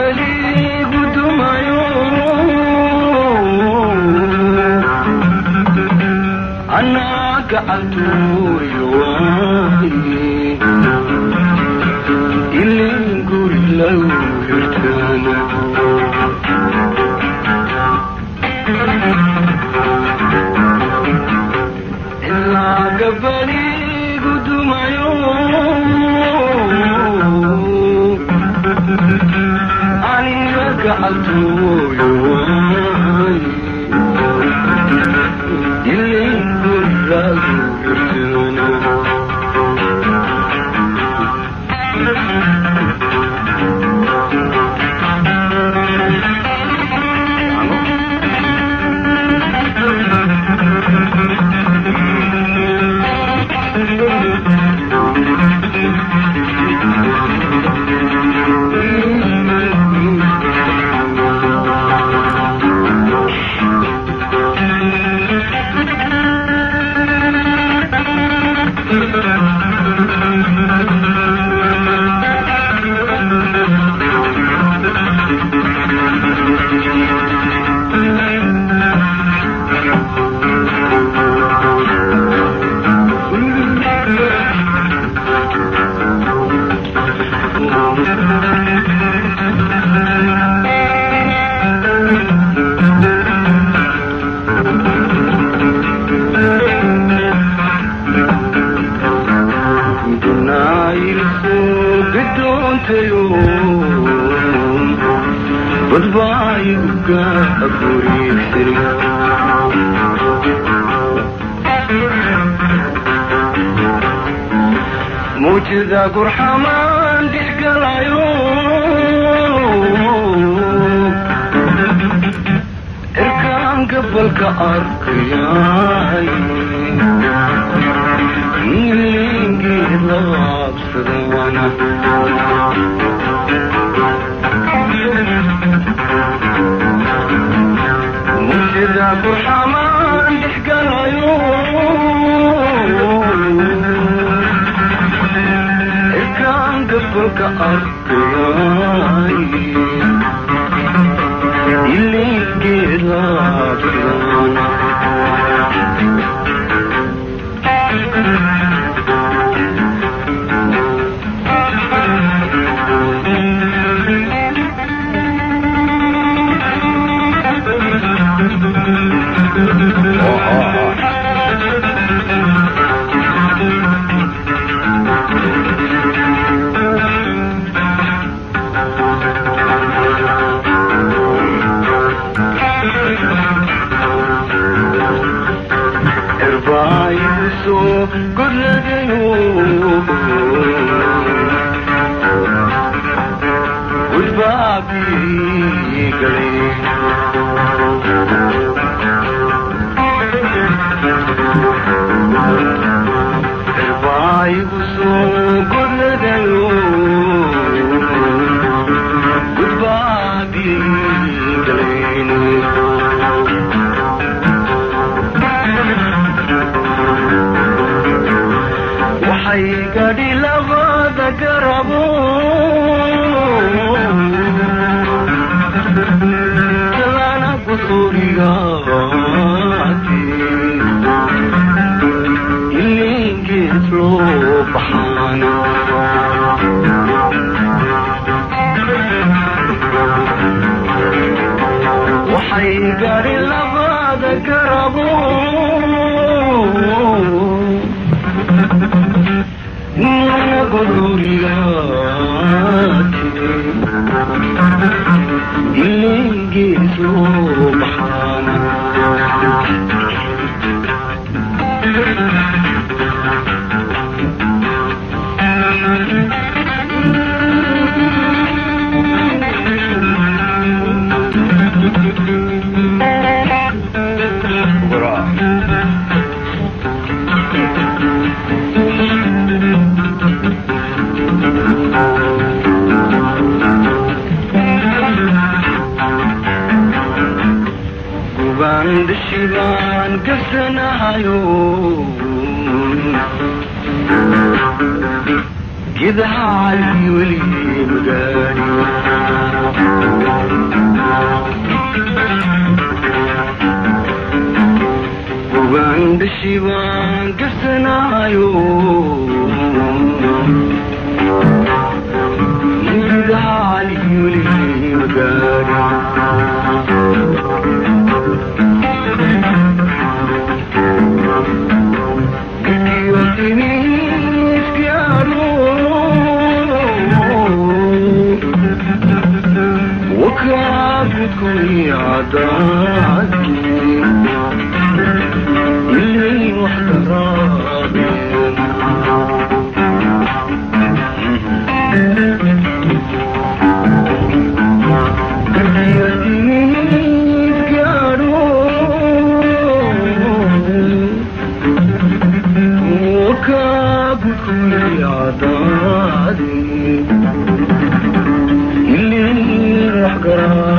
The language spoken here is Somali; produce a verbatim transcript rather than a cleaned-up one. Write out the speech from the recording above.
Gabal Iigu Dhacay ana gacaltooyo waaye ilin guri lagu hirtana Cidla Gabal Iigu Dhacay aniga gacaltooyo waaye ilin guri lagu hirtana badbaayiga abuuriisiri muujida gurxamaan dhexgalayo irkaan gabalka arkayay nilingeed laabsada wana muujida gurxamaan dhexgalayo irkaan gabalka arkayay ilingeed laabsada wana Irbaayuso gurladayo udbaabi galay Irbaayuso gurladayo udbaabi galay waxay gadhi labada garabo talana gudurigaati ilingeed loo baxaana waxay gadhi labada garabo nana gudurigaati ilingeed loo baxaana Shivan kasanayo كذا حالي ولي مقالي وعند الشيبان قسنا يوم إذا علي ولي مقاري وكابتكم عدادي اللي واحترامي وكابتكم عدادي اللي راح قرار